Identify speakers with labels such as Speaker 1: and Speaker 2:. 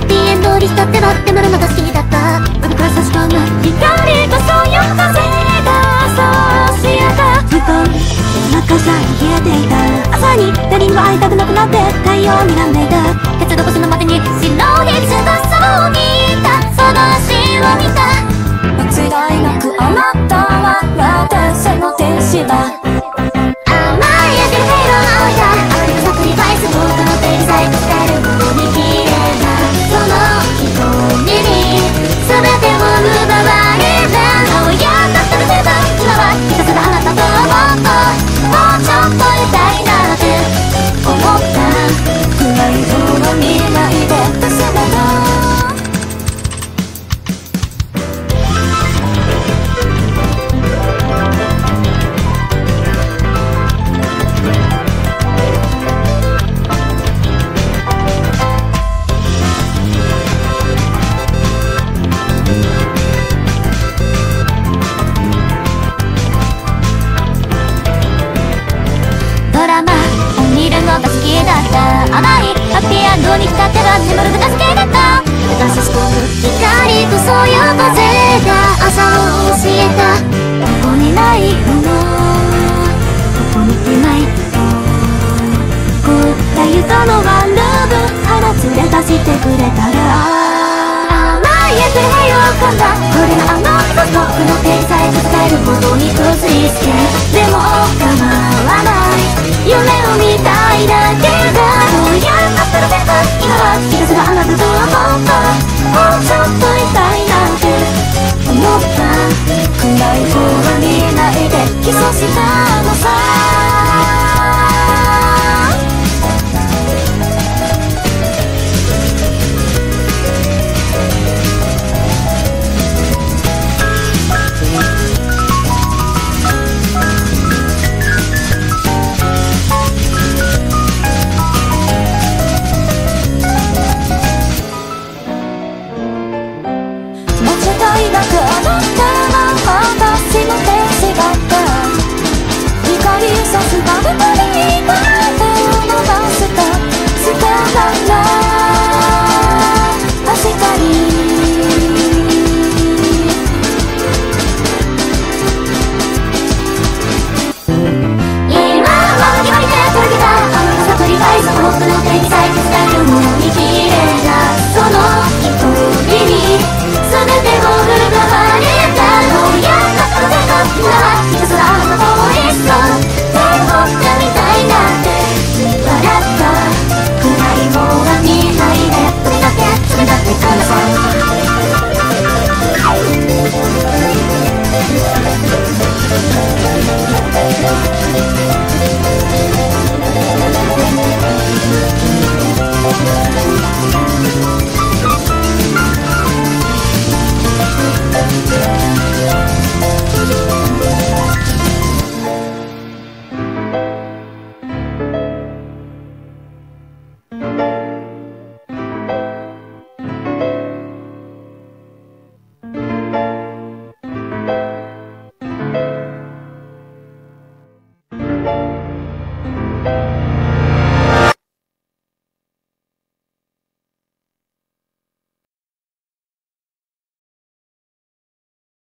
Speaker 1: ッピーエンドに浸って待ってまるのが好きだった。僕から差し込む光とそういう風がそうしえた。ずっと真っ赤さに冷えていた。朝に誰にも会いたくなくなって太陽にらんでいた。鉄道越しのまでに白い翼を見た。その足を見た。間違いなくあなたは私の天使だ。甘い焼けるヘイロー青いだ。ありのサクリファイス僕の手にさえ伝えるほどに綺麗なその瞳に全てを奪われた。青いやったったらせば今はひたすらあなたともっともうちょっといたいなって思った。暗い方を見ないで私だな。ドラマを見るのが好きだった。甘いハッピーエンドに浸っては眠るのが好きだった。私し込む光とそういう風が朝を教えた。ここにないものここにいないこう言ったのはラブ放つで出してくれたら。甘い焼けるヘイロー感だ。これがあの人僕の手さえ伝えるほどにとついつけ。でも構わない夢を見たいだけだ。そうやったら全部今はひたすらあなたともっともうちょっといたいなんて思った。暗い方は見ないでキスしたのさ。